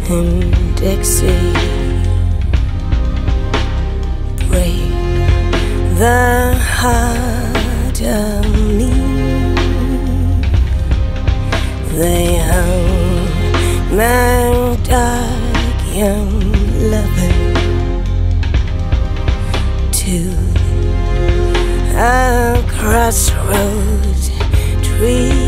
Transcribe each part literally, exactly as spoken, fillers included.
in Dixie. Break the heart of me. They hung my dark young lover to a crossroads tree.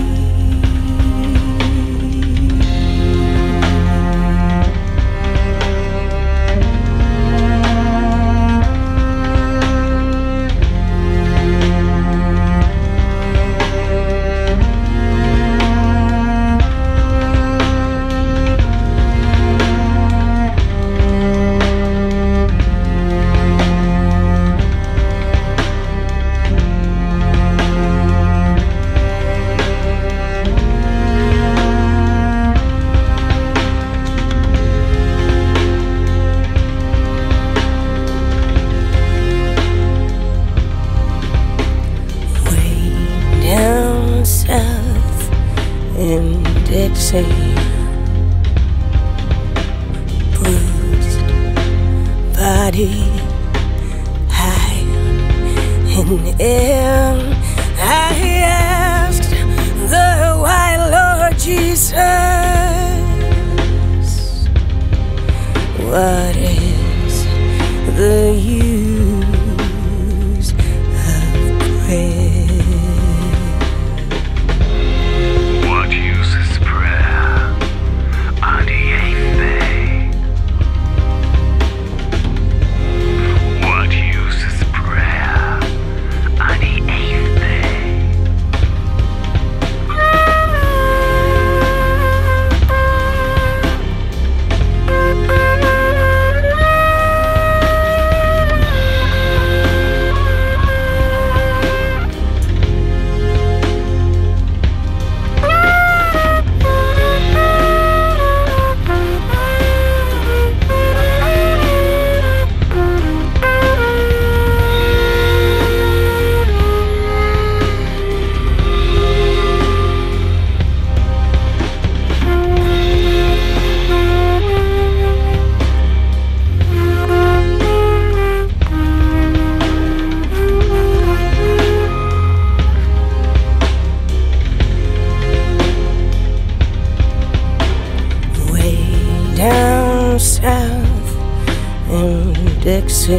South in Dixie, bruised body high in air, I asked the white Lord Jesus, what is the use of prayer? Down south in Dixie,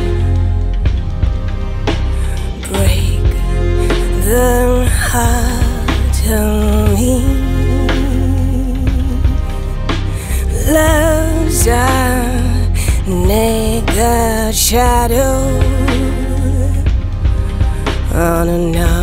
break the heart of me. Love's a naked shadow on a night